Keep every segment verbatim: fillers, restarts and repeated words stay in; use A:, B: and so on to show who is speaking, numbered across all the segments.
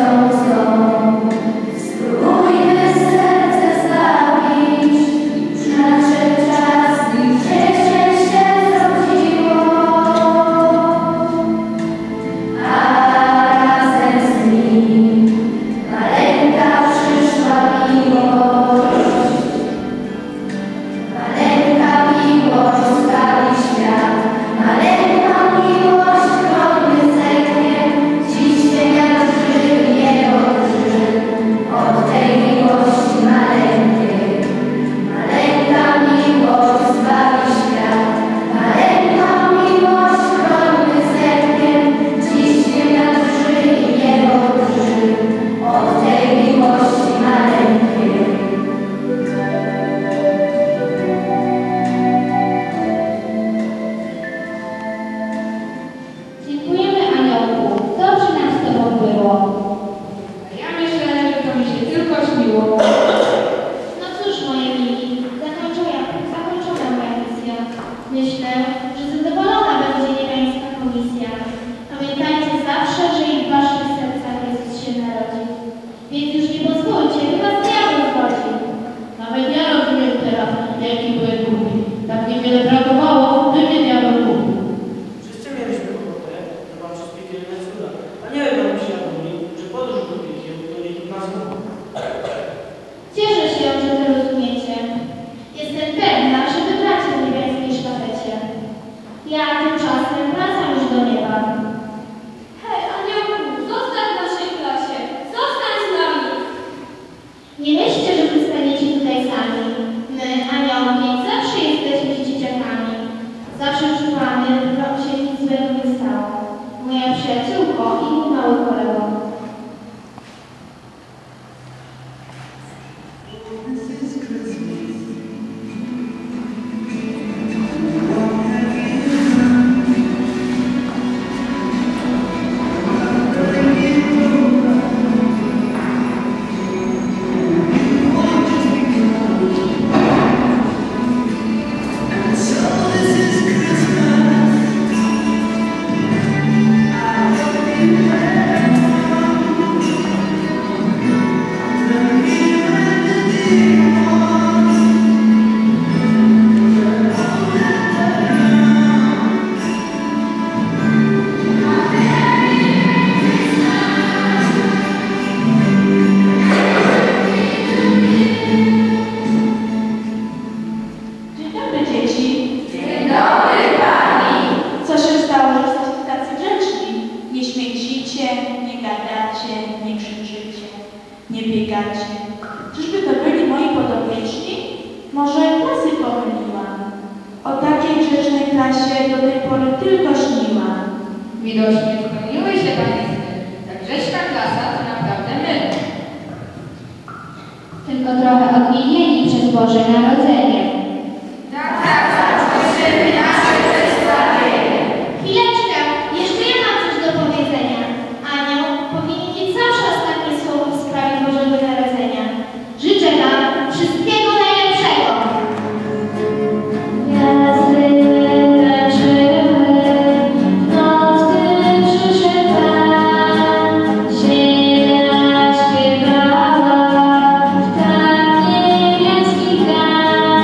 A: Śpiewa w tak niebieskich dniach.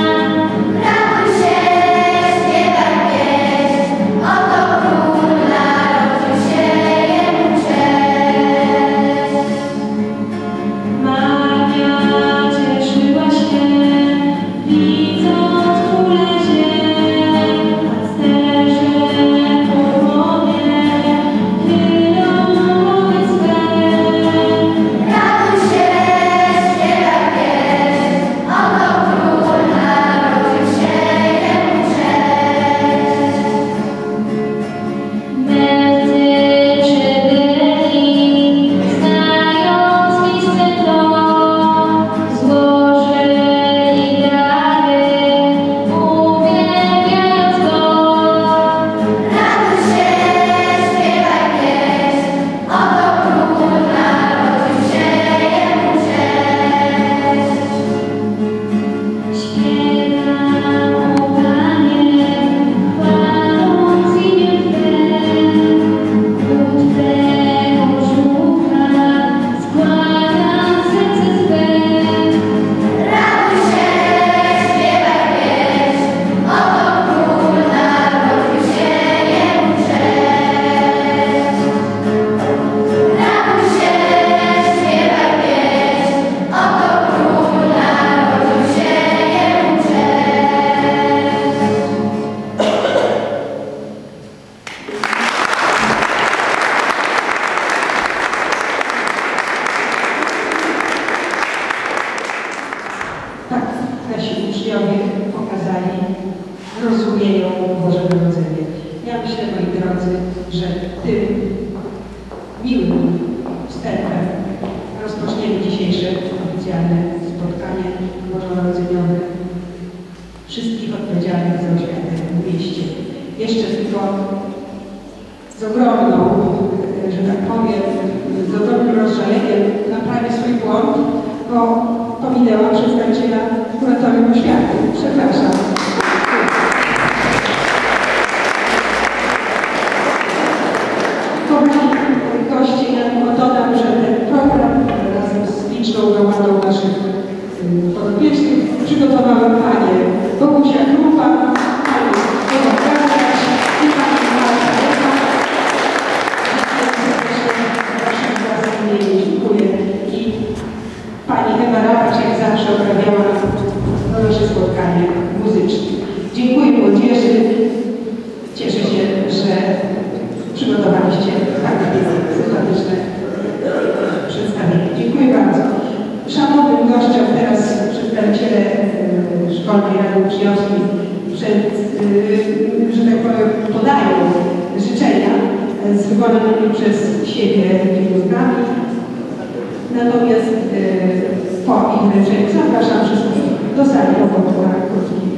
A: wstępem rozpoczniemy dzisiejsze oficjalne spotkanie bożonarodzeniowe wszystkich odpowiedzialnych za oświatę w mieście. Jeszcze tylko z ogromną, że tak powiem, z ogromnym rozżaleniem naprawię swój błąd, bo pominęłam przedstawiciela kuratorium oświaty. Przepraszam. Goście, ja tylko dodam, że ten program razem z liczną gromadą naszych podopiecznych przygotowały panie Bogusia Krupa, pani Bogusia i pani Marta Lewa. Waszym własnym imieniu dziękuję i pani Ewa Rabacz jak zawsze oprawiała nasze spotkanie muzyczne. Dziękuję młodzieży. Cieszę się, że przygotowaliście tak sympatyczne przedstawienie. Dziękuję bardzo. Szanownym gościom teraz przedstawiciele Szkolnej Rady Uczniowskiej przed, że tak powiem, podają życzenia z wykonanymi przez siebie pieniądzami. Natomiast po ich wręczeniu zapraszam wszystkich do sali obok na krótki